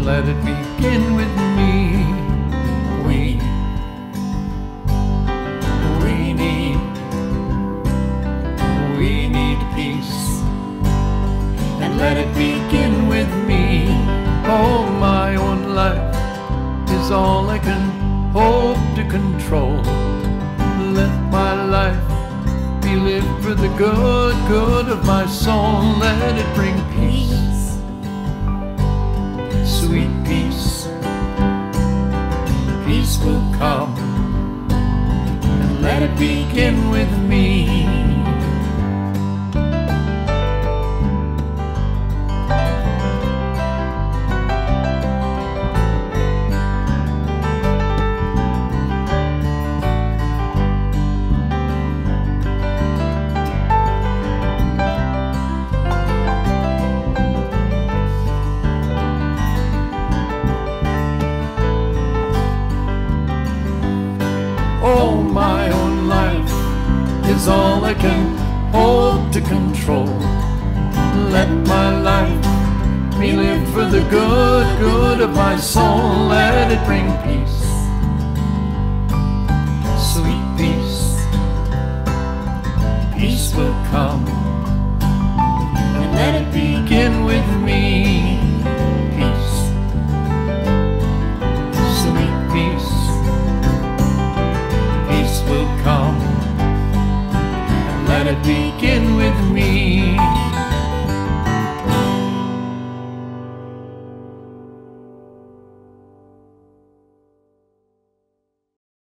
let it begin with me. We need peace, and let it begin with me. Oh, my own life is all I can hope to control. Let my life be lived for the good of my soul. Let it bring peace, sweet peace. Peace will come, and let it begin with me. Oh, my own life is all I can hope to control. Let my life be lived for the good of my soul. Let it bring peace, sweet peace. Peace will come, and let it begin with me.